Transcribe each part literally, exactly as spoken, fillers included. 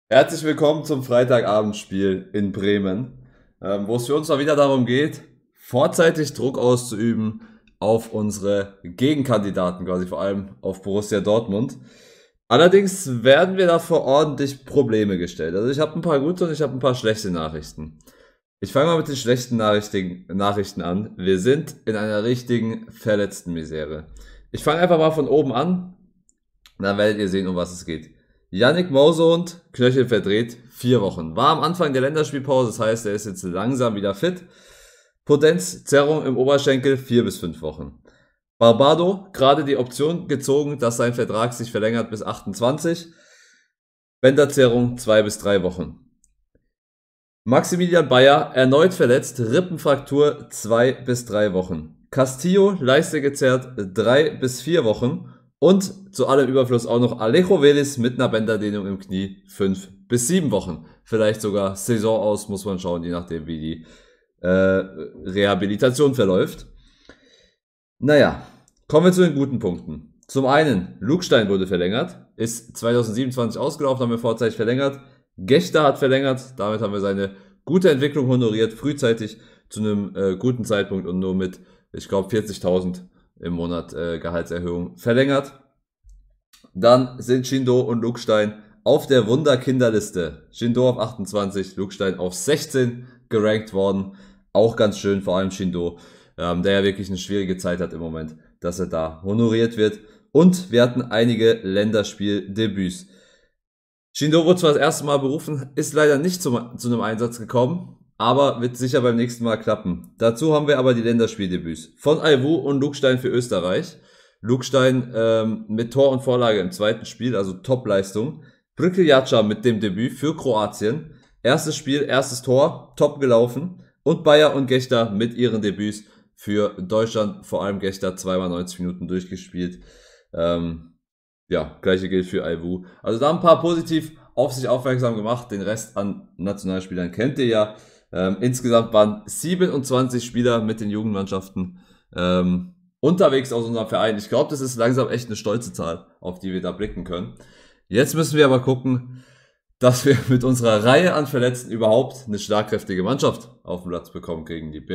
Herzlich willkommen zum Freitagabendspiel in Bremen, ähm, wo es für uns mal wieder darum geht, vorzeitig Druck auszuüben auf unsere Gegenkandidaten, quasi vor allem auf Borussia Dortmund. Allerdings werden wir da vor ordentlich Probleme gestellt. Also ich habe ein paar gute und ich habe ein paar schlechte Nachrichten. Ich fange mal mit den schlechten Nachrichten, Nachrichten an. Wir sind in einer richtigen verletzten Misere. Ich fange einfach mal von oben an, dann werdet ihr sehen, um was es geht. Yannick Mousehund, Knöchel verdreht, vier Wochen. War am Anfang der Länderspielpause, das heißt, er ist jetzt langsam wieder fit. Potenz, Zerrung im Oberschenkel, vier bis fünf Wochen. Barbado, gerade die Option gezogen, dass sein Vertrag sich verlängert bis achtundzwanzig. Bänderzerrung, zwei bis drei Wochen. Maximilian Bayer, erneut verletzt, Rippenfraktur, zwei bis drei Wochen. Castillo, Leiste gezerrt, drei bis vier Wochen. Und zu allem Überfluss auch noch Alejo Velis mit einer Bänderdehnung im Knie, fünf bis sieben Wochen. Vielleicht sogar Saison aus, muss man schauen, je nachdem wie die äh, Rehabilitation verläuft. Naja, kommen wir zu den guten Punkten. Zum einen, Lugstein wurde verlängert, ist zweitausendsiebenundzwanzig ausgelaufen, haben wir vorzeitig verlängert. Gechter hat verlängert, damit haben wir seine gute Entwicklung honoriert, frühzeitig zu einem äh, guten Zeitpunkt und nur mit, ich glaube, vierzigtausend im Monat äh, Gehaltserhöhung verlängert. Dann sind Shindo und Lugstein auf der Wunderkinderliste. Shindo auf achtundzwanzig, Lugstein auf sechzehn gerankt worden. Auch ganz schön, vor allem Shindo, ähm, der ja wirklich eine schwierige Zeit hat im Moment, dass er da honoriert wird. Und wir hatten einige Länderspieldebüts. Shindo wurde zwar das erste Mal berufen, ist leider nicht zum, zu einem Einsatz gekommen, aber wird sicher beim nächsten Mal klappen. Dazu haben wir aber die Länderspieldebüts von Aiwu und Lugstein für Österreich. Lugstein ähm, mit Tor und Vorlage im zweiten Spiel, also Top-Leistung. Brickeljaca mit dem Debüt für Kroatien. Erstes Spiel, erstes Tor, top gelaufen. Und Bayer und Gechter mit ihren Debüts für Deutschland, vor allem Gechter, zweimal neunzig Minuten durchgespielt. Ähm, ja, gleiche gilt für Aiwu. Also da ein paar positiv auf sich aufmerksam gemacht. Den Rest an Nationalspielern kennt ihr ja. Ähm, insgesamt waren siebenundzwanzig Spieler mit den Jugendmannschaften ähm, unterwegs aus unserem Verein. Ich glaube, das ist langsam echt eine stolze Zahl, auf die wir da blicken können. Jetzt müssen wir aber gucken, dass wir mit unserer Reihe an Verletzten überhaupt eine schlagkräftige Mannschaft auf den Platz bekommen gegen die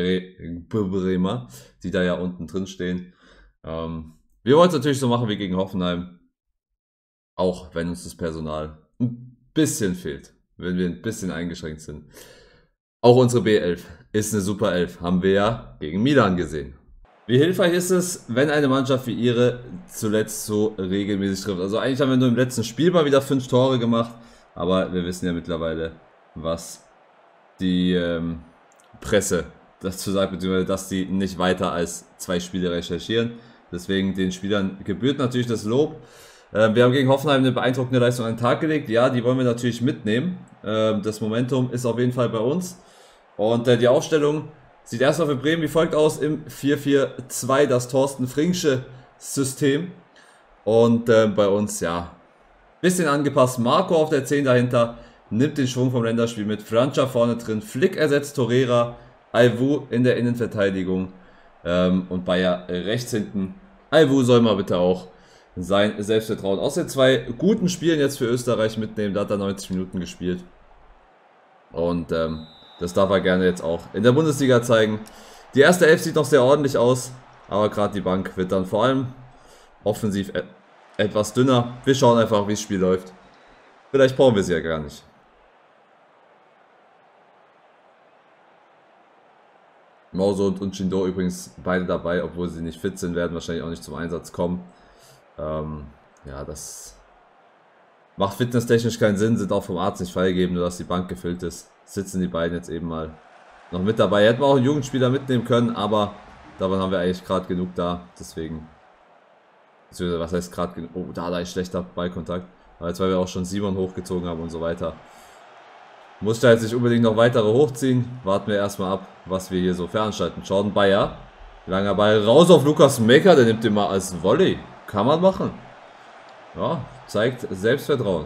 Bremer, die da ja unten drin stehen. Ähm, wir wollen es natürlich so machen wie gegen Hoffenheim, auch wenn uns das Personal ein bisschen fehlt, wenn wir ein bisschen eingeschränkt sind. Auch unsere B elf ist eine super Elf, haben wir ja gegen Milan gesehen. Wie hilfreich ist es, wenn eine Mannschaft wie ihre zuletzt so regelmäßig trifft? Also eigentlich haben wir nur im letzten Spiel mal wieder fünf Tore gemacht, aber wir wissen ja mittlerweile, was die ähm, Presse dazu sagt, beziehungsweise dass die nicht weiter als zwei Spiele recherchieren. Deswegen den Spielern gebührt natürlich das Lob. Äh, wir haben gegen Hoffenheim eine beeindruckende Leistung an den Tag gelegt. Ja, die wollen wir natürlich mitnehmen. Äh, das Momentum ist auf jeden Fall bei uns. Und äh, die Aufstellung sieht erstmal für Bremen wie folgt aus im vier vier zwei, das Thorsten Fringsche System. Und äh, bei uns, ja, bisschen angepasst. Marco auf der zehn dahinter, nimmt den Schwung vom Länderspiel mit. Francha vorne drin, Flick ersetzt Torreira, Aiwu in der Innenverteidigung ähm, und Bayer rechts hinten. Aiwu soll mal bitte auch sein Selbstvertrauen aus den zwei guten Spielen jetzt für Österreich mitnehmen. Da hat er neunzig Minuten gespielt. Und ähm, das darf er gerne jetzt auch in der Bundesliga zeigen. Die erste Elf sieht noch sehr ordentlich aus, aber gerade die Bank wird dann vor allem offensiv e etwas dünner. Wir schauen einfach, wie das Spiel läuft. Vielleicht brauchen wir sie ja gar nicht. Mousehund und Shindo übrigens beide dabei, obwohl sie nicht fit sind, werden wahrscheinlich auch nicht zum Einsatz kommen. Ähm, ja, das macht fitnesstechnisch keinen Sinn, sind auch vom Arzt nicht freigegeben, nur dass die Bank gefüllt ist. Sitzen die beiden jetzt eben mal noch mit dabei. Hätten wir auch einen Jugendspieler mitnehmen können, aber davon haben wir eigentlich gerade genug da. Deswegen, was heißt gerade genug? Oh, da da ist schlechter Ballkontakt. Aber jetzt, weil wir auch schon Simon hochgezogen haben und so weiter. Muss da jetzt nicht unbedingt noch weitere hochziehen. Warten wir erstmal ab, was wir hier so veranstalten. Jordan Bayer. Langer Ball raus auf Lukas Mecker. Der nimmt den mal als Volley. Kann man machen. Ja, zeigt Selbstvertrauen.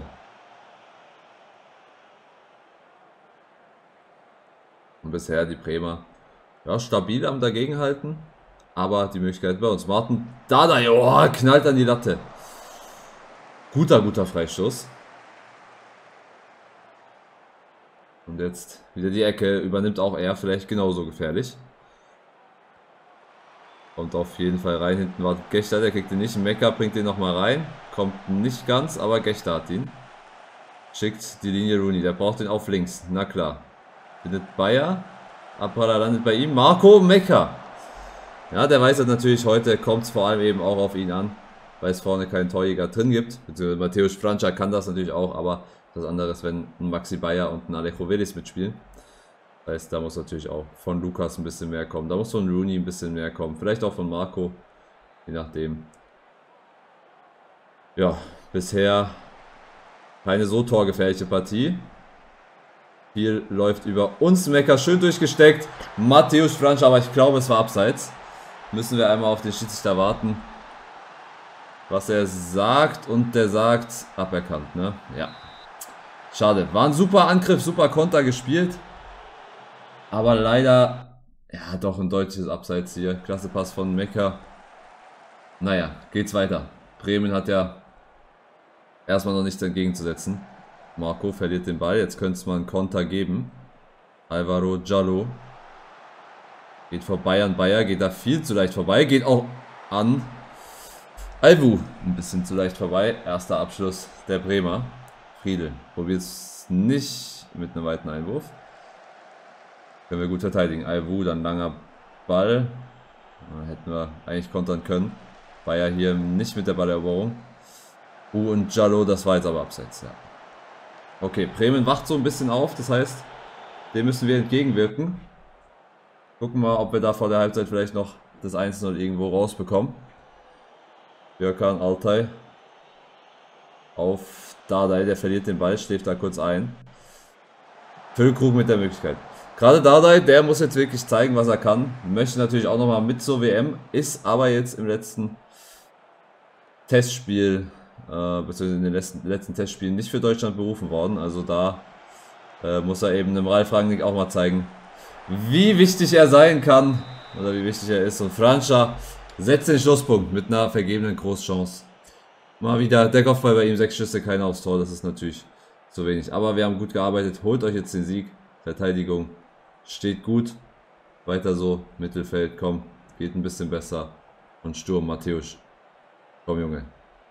Und bisher die Bremer, ja, stabil am Dagegenhalten. Aber die Möglichkeit bei uns. Martin Dardai, oh, knallt an die Latte. Guter, guter Freistoß. Und jetzt wieder die Ecke, übernimmt auch er, vielleicht genauso gefährlich. Kommt auf jeden Fall rein, hinten war Gechter, der kriegt ihn nicht. Mekka bringt den nochmal rein. Kommt nicht ganz, aber Gechter hat ihn. Schickt die Linie Rooney, der braucht den auf links, na klar. Findet Bayer. Abpraller landet bei ihm. Marco Mekka. Ja, der weiß halt natürlich, heute kommt es vor allem eben auch auf ihn an, weil es vorne keinen Torjäger drin gibt. Beziehungsweise Mateusz Franca kann das natürlich auch, aber das andere ist, wenn ein Maxi Bayer und ein Alejo Velis mitspielen. Das heißt, da muss natürlich auch von Lukas ein bisschen mehr kommen. Da muss von Rooney ein bisschen mehr kommen. Vielleicht auch von Marco. Je nachdem. Ja, bisher keine so torgefährliche Partie. Viel läuft über uns. Mekka schön durchgesteckt. Mateusz Franca, aber ich glaube, es war abseits. Müssen wir einmal auf den Schiedsrichter warten, was er sagt. Und der sagt, aberkannt, ne? Ja. Schade. War ein super Angriff, super Konter gespielt. Aber leider, ja, doch ein deutliches Abseits hier. Klasse Pass von Mekka. Naja, geht's weiter. Bremen hat ja erstmal noch nichts entgegenzusetzen. Marco verliert den Ball. Jetzt könnte es mal einen Konter geben. Alvaro Jallo geht vorbei an Bayer. Geht da viel zu leicht vorbei. Geht auch an Alvu ein bisschen zu leicht vorbei. Erster Abschluss der Bremer. Friedel probiert es nicht mit einem weiten Einwurf. Können wir gut verteidigen. Alvu, dann langer Ball. Da hätten wir eigentlich kontern können. Bayer hier nicht mit der Balleroberung. U und Jallo, das war jetzt aber abseits, ja. Okay, Bremen wacht so ein bisschen auf, das heißt, dem müssen wir entgegenwirken. Gucken wir mal, ob wir da vor der Halbzeit vielleicht noch das eins null irgendwo rausbekommen. Gökhan Altay auf Dardai, der verliert den Ball, schläft da kurz ein. Füllkrug mit der Möglichkeit. Gerade Dardai, der muss jetzt wirklich zeigen, was er kann. Möchte natürlich auch nochmal mit zur W M, ist aber jetzt im letzten Testspiel, äh, beziehungsweise in den letzten, letzten Testspielen nicht für Deutschland berufen worden. Also da äh, muss er eben dem Ralf Rangnick auch mal zeigen, wie wichtig er sein kann oder wie wichtig er ist. Und Franca setzt den Schlusspunkt mit einer vergebenen Großchance. Mal wieder der Kopfball bei ihm, sechs Schüsse, keiner aufs Tor, das ist natürlich zu wenig. Aber wir haben gut gearbeitet, holt euch jetzt den Sieg. Verteidigung steht gut. Weiter so, Mittelfeld, komm, geht ein bisschen besser. Und Sturm, Mateusz. Komm, Junge.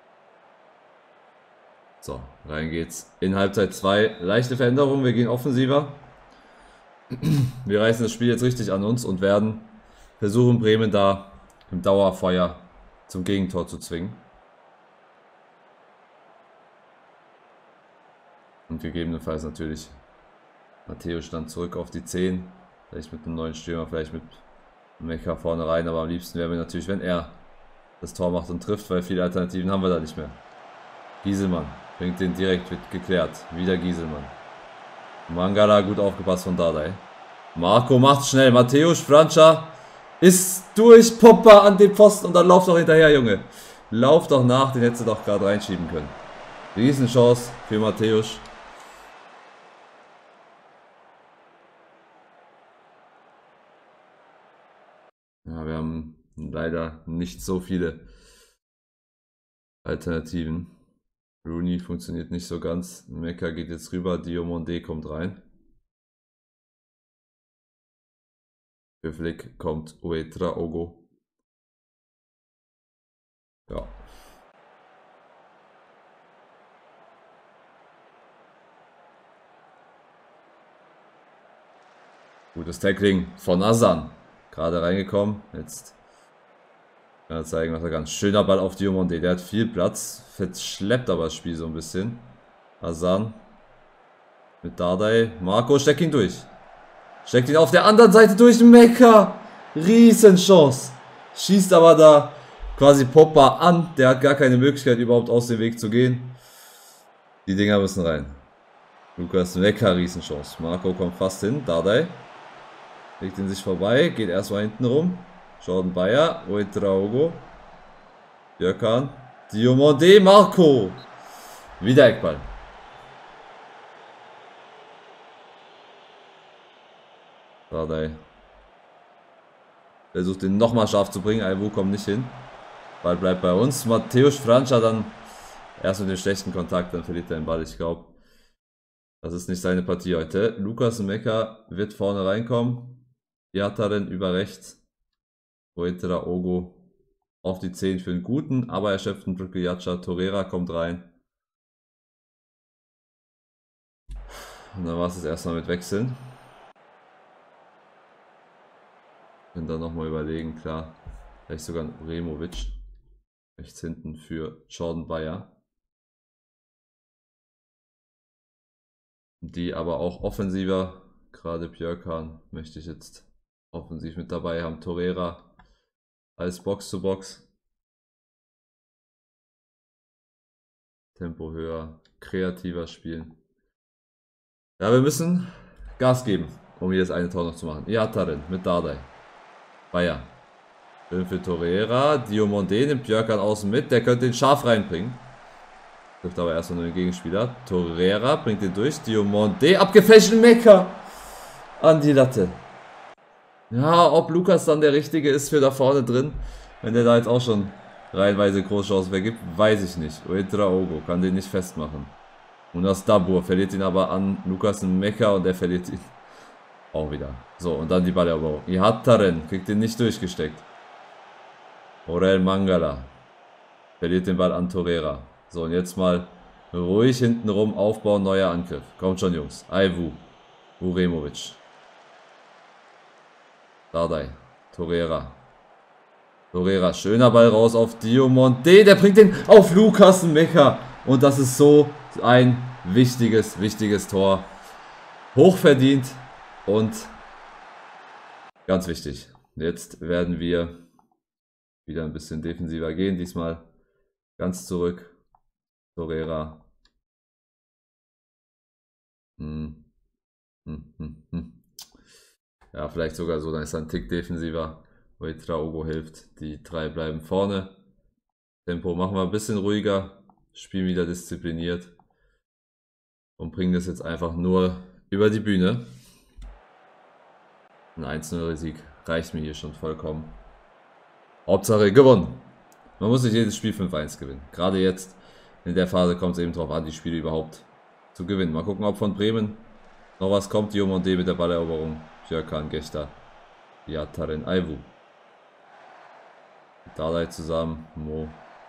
So, rein geht's. In Halbzeit zwei, leichte Veränderung, wir gehen offensiver. Wir reißen das Spiel jetzt richtig an uns und werden versuchen, Bremen da im Dauerfeuer zum Gegentor zu zwingen. Und gegebenenfalls natürlich Mateusz dann zurück auf die zehn. Vielleicht mit einem neuen Stürmer, vielleicht mit Mekka vorne rein. Aber am liebsten wäre mir natürlich, wenn er das Tor macht und trifft, weil viele Alternativen haben wir da nicht mehr. Gieselmann bringt den direkt geklärt. Wieder Gieselmann. Mangala gut aufgepasst von Dardai. Marco macht schnell. Mateusz Franca ist durch. Popper an den Pfosten und dann lauf doch hinterher, Junge. Lauf doch nach, den hättest du doch gerade reinschieben können. Riesenchance für Mateusz. Ja, wir haben leider nicht so viele Alternativen. Rooney funktioniert nicht so ganz. Mekka geht jetzt rüber. Diomande kommt rein. Für Flick kommt Ouedraogo. Ja. Gutes Tackling von Hasan. Gerade reingekommen. Jetzt kann er zeigen, was er kann. Schöner Ball auf Diomande. Der hat viel Platz. Verschleppt aber das Spiel so ein bisschen. Hasan mit Dardai. Marco steckt ihn durch. Steckt ihn auf der anderen Seite durch. Mekka. Riesenchance. Schießt aber da quasi Popper an. Der hat gar keine Möglichkeit, überhaupt aus dem Weg zu gehen. Die Dinger müssen rein. Lukas Mekka, Riesenchance. Marco kommt fast hin. Dardai legt ihn sich vorbei. Geht erstmal hinten rum. Jordan Bayer. Ouedraogo. Gökhan. Diomande. Marco. Wieder Eckball. Dardai versucht den nochmal scharf zu bringen. Alvu kommt nicht hin. Ball bleibt bei uns. Mateusz Franca dann erst mit dem schlechten Kontakt. Dann verliert er den Ball. Ich glaube, Das ist nicht seine Partie heute. Lukas Meka wird vorne reinkommen. Ihataren über rechts. Oetra Ogo auf die zehn für einen guten, aber erschöpften Brücke-Yacha. Torreira kommt rein. Und dann war es erstmal mit Wechseln. Und dann nochmal überlegen, klar. Vielleicht sogar ein Uremovic. Rechts hinten für Jordan Bayer. Die aber auch offensiver, gerade Björkan möchte ich jetzt offensiv mit dabei haben. Torreira als Box-to-Box. Tempo höher, kreativer spielen. Ja, wir müssen Gas geben, um hier das eine Tor noch zu machen. Ihataren mit Dardai. Bayer. Schön für Torreira. Diomande nimmt Björkan außen mit. Der könnte den scharf reinbringen. Trifft aber erstmal nur den Gegenspieler. Torreira bringt den durch. Diomande abgefälscht Meka an die Latte. Ja, ob Lukas dann der Richtige ist für da vorne drin, wenn der da jetzt auch schon reihenweise Großchancen vergibt, weiß ich nicht. Oetra Ogo kann den nicht festmachen. Und das Dabur verliert ihn aber an Lukas Meka und er verliert ihn auch wieder. So, und dann die Balleroberung. Ihataren kriegt den nicht durchgesteckt. Orel Mangala verliert den Ball an Torreira. So, und jetzt mal ruhig hintenrum aufbauen, neuer Angriff. Kommt schon, Jungs. Aivu. Uremovic. Dardai. Torreira. Torreira. Schöner Ball raus auf Diomande. Der bringt den auf Lukas Meka. Und das ist so ein wichtiges, wichtiges Tor. Hochverdient und ganz wichtig. Jetzt werden wir wieder ein bisschen defensiver gehen. Diesmal ganz zurück. Torreira. Hm. Hm, hm, hm. Ja, vielleicht sogar so, dann ist er ein Tick defensiver. Oetra Ogo hilft. Die drei bleiben vorne. Tempo machen wir ein bisschen ruhiger. Spielen wieder diszipliniert. Und bringen das jetzt einfach nur über die Bühne. Ein eins zu null Sieg reicht mir hier schon vollkommen. Hauptsache gewonnen. Man muss nicht jedes Spiel fünf eins gewinnen. Gerade jetzt in der Phase kommt es eben darauf an, die Spiele überhaupt zu gewinnen. Mal gucken, ob von Bremen noch was kommt. Diomande mit der Balleroberung. Björkan, Gechter. Ihataren, Aivu. Dardai zusammen. Mo.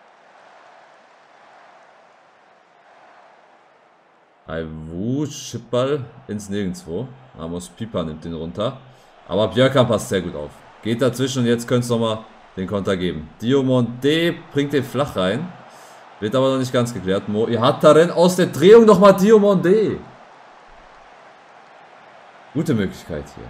Aivu, Chipball ins Nirgendwo. Amos Pipa nimmt den runter. Aber Björkan passt sehr gut auf. Geht dazwischen und jetzt könnte es nochmal den Konter geben. Diomande bringt den flach rein. Wird aber noch nicht ganz geklärt. Mo Ihataren aus der Drehung nochmal Diomande. Gute Möglichkeit hier.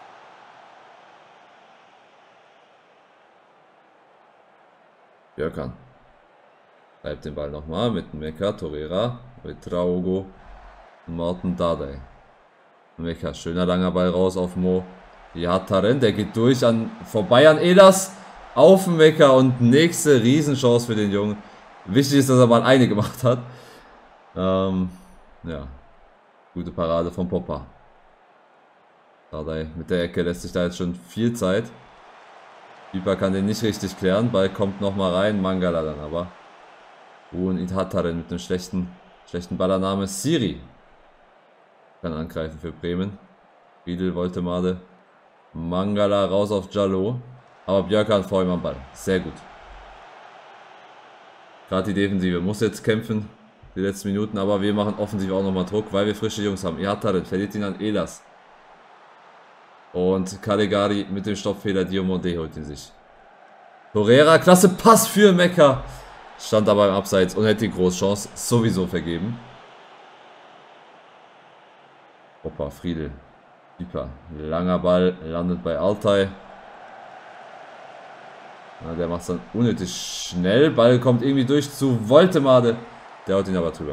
Björkan. Bleibt den Ball nochmal mit Meka, Torreira, Oetra Ogo und Morten Dardai. Meka, schöner langer Ball raus auf Mo Ihataren. Der geht durch an vorbei an Elas. Auf Meka und nächste Riesenchance für den Jungen. Wichtig ist, dass er mal eine gemacht hat. Ähm, ja. Gute Parade von Popper. Dardai mit der Ecke lässt sich da jetzt schon viel Zeit. Pipa kann den nicht richtig klären. Ball kommt nochmal rein. Mangala dann aber. Und Ihataren mit einem schlechten, schlechten Ballername. Siri kann angreifen für Bremen. Riedel wollte Made. Mangala raus auf Jallo. Aber Björkan vor ihm am Ball. Sehr gut. Gerade die Defensive muss jetzt kämpfen. Die letzten Minuten. Aber wir machen offensiv auch nochmal Druck, weil wir frische Jungs haben. Ihataren verliert ihn an Elas. Und Calegari mit dem Stoppfehler. Diomande holt ihn sich. Torreira, klasse Pass für Meka. Stand aber im Abseits und hätte die Großchance sowieso vergeben. Opa, Friedel. Pipa. Langer Ball, landet bei Altay. Na, der macht es dann unnötig schnell. Ball kommt irgendwie durch zu Woltemade. Der haut ihn aber drüber.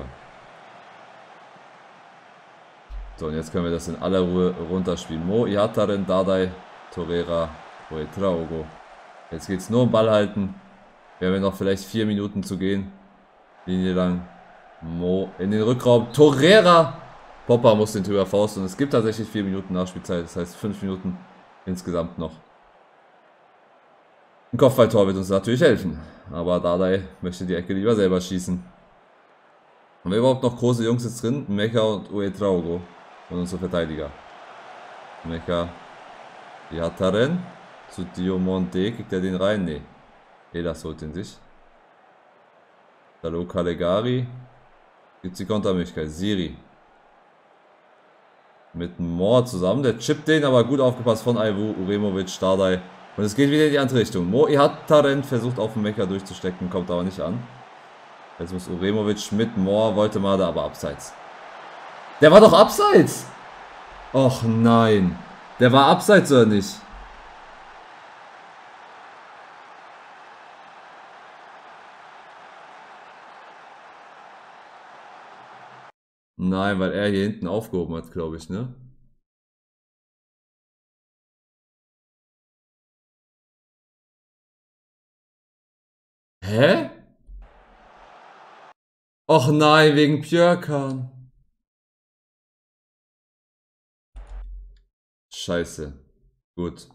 So, und jetzt können wir das in aller Ruhe runterspielen. Mo Ihataren, Dardai, Torreira, Oetra Ogo. Jetzt geht es nur um Ball halten. Wir haben ja noch vielleicht vier Minuten zu gehen. Linie lang. Mo in den Rückraum. Torreira. Popper muss den drüber fausten. Und es gibt tatsächlich vier Minuten Nachspielzeit. Das heißt fünf Minuten insgesamt noch. Ein Kopfballtor wird uns natürlich helfen. Aber Dardai möchte die Ecke lieber selber schießen. Haben wir überhaupt noch große Jungs jetzt drin? Mecha und Uedraogo. Und unsere Verteidiger. Mecha. Die hat Taren. Zu Diomande. Kriegt er den rein? Nee. Elas holt den sich. Dalo Calegari. Gibt die Kontermöglichkeit. Siri. Mit Moore zusammen. Der chippt den, aber gut aufgepasst von Aivu, Uremovic, Stardai. Und es geht wieder in die andere Richtung. Mo Ihattaren versucht auf den Mecha durchzustecken, kommt aber nicht an. Jetzt muss Uremovic mit Moore, wollte mal da, aber abseits. Der war doch abseits! Och nein. Der war abseits oder nicht? Nein, weil er hier hinten aufgehoben hat, glaube ich, ne? Hä? Och nein, wegen Björkan. Scheiße. Gut.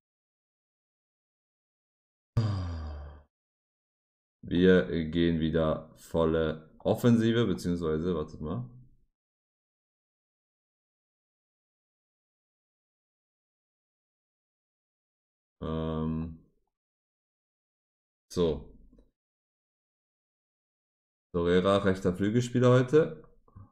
Wir gehen wieder volle Offensive, beziehungsweise, wartet mal. Ähm. So. Torreira, rechter Flügelspieler heute.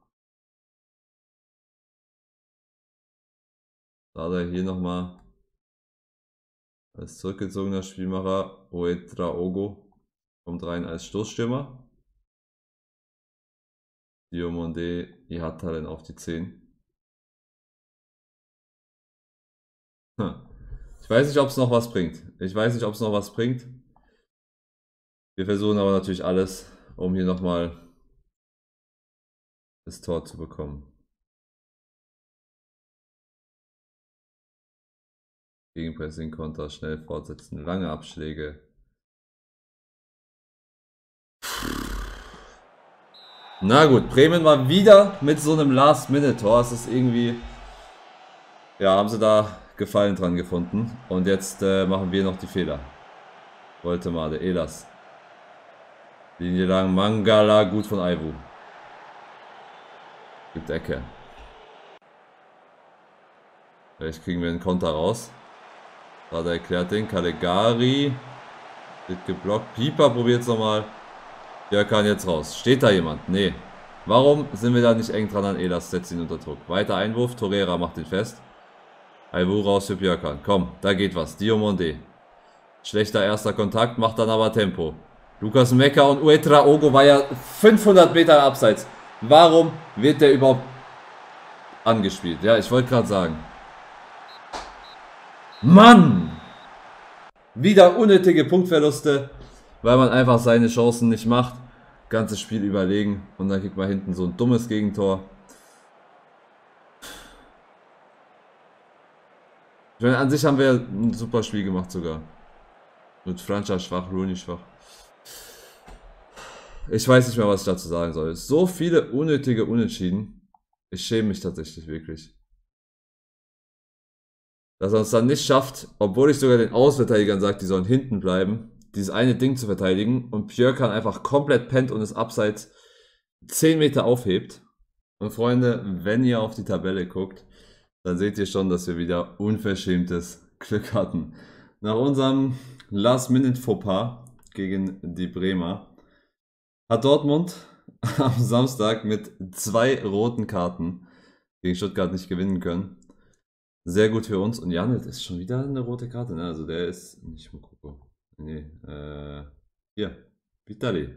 Da hat er hier nochmal als zurückgezogener Spielmacher. Uedraogo kommt rein als Stoßstürmer. Diomande Ihattaren auf die zehn. Hm. Ich weiß nicht, ob es noch was bringt. Ich weiß nicht, ob es noch was bringt. Wir versuchen aber natürlich alles, um hier nochmal das Tor zu bekommen. Gegenpressing, Konter, schnell fortsetzen, lange Abschläge. Na gut, Bremen mal wieder mit so einem Last-Minute-Tor. Es ist irgendwie... Ja, haben sie da Gefallen dran gefunden. Und jetzt äh, machen wir noch die Fehler. Wollte mal, der Elas. Linie lang, Mangala, gut von Aivu. Gibt Ecke. Vielleicht kriegen wir einen Konter raus. Gerade erklärt den. Calegari. Wird geblockt. Pieper probiert es nochmal. Björkan jetzt raus. Steht da jemand? Nee. Warum sind wir da nicht eng dran an Elas? Setzt ihn unter Druck. Weiter Einwurf. Torreira macht ihn fest. Aivu raus für Björkan. Komm, da geht was. Diomande. Schlechter erster Kontakt, macht dann aber Tempo. Lukas Mecha und Uedraogo war ja fünfhundert Meter abseits. Warum wird der überhaupt angespielt? Ja, ich wollte gerade sagen. Mann! Wieder unnötige Punktverluste, weil man einfach seine Chancen nicht macht. Ganzes Spiel überlegen und dann kriegt man hinten so ein dummes Gegentor. Ich meine, an sich haben wir ein super Spiel gemacht sogar. Mit Francia schwach, Rooney schwach. Ich weiß nicht mehr, was ich dazu sagen soll. So viele unnötige Unentschieden. Ich schäme mich tatsächlich wirklich. Dass er es dann nicht schafft, obwohl ich sogar den Außenverteidigern sage, die sollen hinten bleiben, dieses eine Ding zu verteidigen und Björkan einfach komplett pennt und es abseits zehn Meter aufhebt. Und Freunde, wenn ihr auf die Tabelle guckt, dann seht ihr schon, dass wir wieder unverschämtes Glück hatten. Nach unserem Last-Minute-Fauxpas gegen die Bremer hat Dortmund am Samstag mit zwei roten Karten gegen Stuttgart nicht gewinnen können. Sehr gut für uns. Und Janet ist schon wieder eine rote Karte. Ne? Also der ist... Nicht Mokoko. Nee. Äh, hier. Vitali.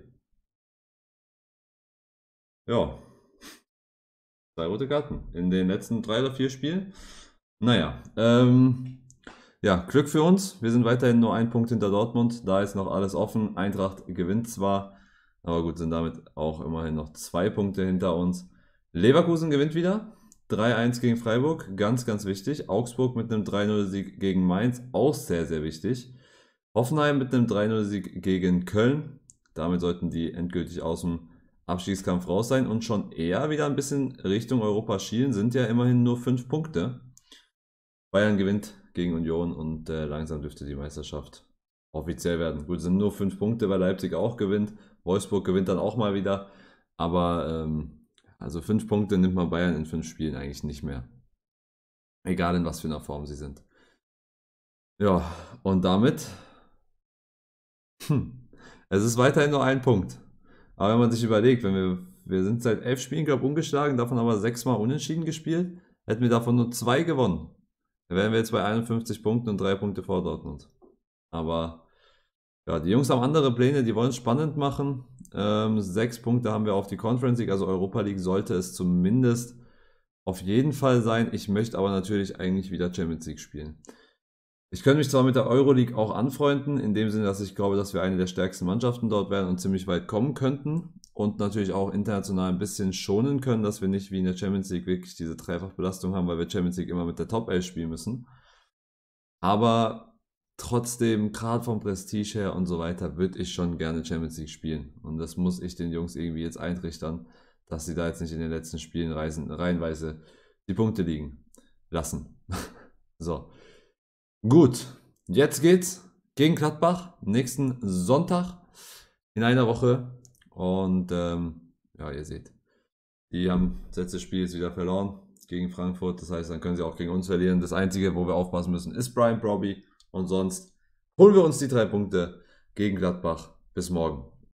Ja. Zwei rote Karten. In den letzten drei oder vier Spielen. Naja. Ähm, ja, Glück für uns. Wir sind weiterhin nur ein Punkt hinter Dortmund. Da ist noch alles offen. Eintracht gewinnt zwar. Aber gut, sind damit auch immerhin noch zwei Punkte hinter uns. Leverkusen gewinnt wieder. drei eins gegen Freiburg, ganz, ganz wichtig. Augsburg mit einem drei null Sieg gegen Mainz, auch sehr, sehr wichtig. Hoffenheim mit einem drei null Sieg gegen Köln. Damit sollten die endgültig aus dem Abstiegskampf raus sein und schon eher wieder ein bisschen Richtung Europa schielen. Sind ja immerhin nur fünf Punkte. Bayern gewinnt gegen Union und äh, langsam dürfte die Meisterschaft offiziell werden. Gut, sind nur fünf Punkte, weil Leipzig auch gewinnt. Wolfsburg gewinnt dann auch mal wieder. Aber ähm, also fünf Punkte nimmt man Bayern in fünf Spielen eigentlich nicht mehr. Egal in was für einer Form sie sind. Ja, und damit, hm, es ist weiterhin nur ein Punkt. Aber wenn man sich überlegt, wenn wir, wir sind seit elf Spielen, glaube ich, ungeschlagen, davon aber sechsmal unentschieden gespielt, hätten wir davon nur zwei gewonnen. Dann wären wir jetzt bei einundfünfzig Punkten und drei Punkte vor Dortmund. Aber ja, die Jungs haben andere Pläne, die wollen es spannend machen. Ähm, sechs Punkte haben wir auf die Conference League, also Europa League sollte es zumindest auf jeden Fall sein. Ich möchte aber natürlich eigentlich wieder Champions League spielen. Ich könnte mich zwar mit der Euroleague auch anfreunden, in dem Sinne, dass ich glaube, dass wir eine der stärksten Mannschaften dort werden und ziemlich weit kommen könnten und natürlich auch international ein bisschen schonen können, dass wir nicht wie in der Champions League wirklich diese Dreifachbelastung haben, weil wir Champions League immer mit der Top elf spielen müssen. Aber trotzdem, gerade vom Prestige her und so weiter, würde ich schon gerne Champions League spielen. Und das muss ich den Jungs irgendwie jetzt eintrichtern, dass sie da jetzt nicht in den letzten Spielen reisen, reihenweise die Punkte liegen lassen. So. Gut, jetzt geht's gegen Gladbach, nächsten Sonntag in einer Woche. Und ähm, ja, ihr seht, die haben das letzte Spiel jetzt wieder verloren gegen Frankfurt. Das heißt, dann können sie auch gegen uns verlieren. Das Einzige, wo wir aufpassen müssen, ist Brian Brobby. Und sonst holen wir uns die drei Punkte gegen Gladbach. Bis morgen.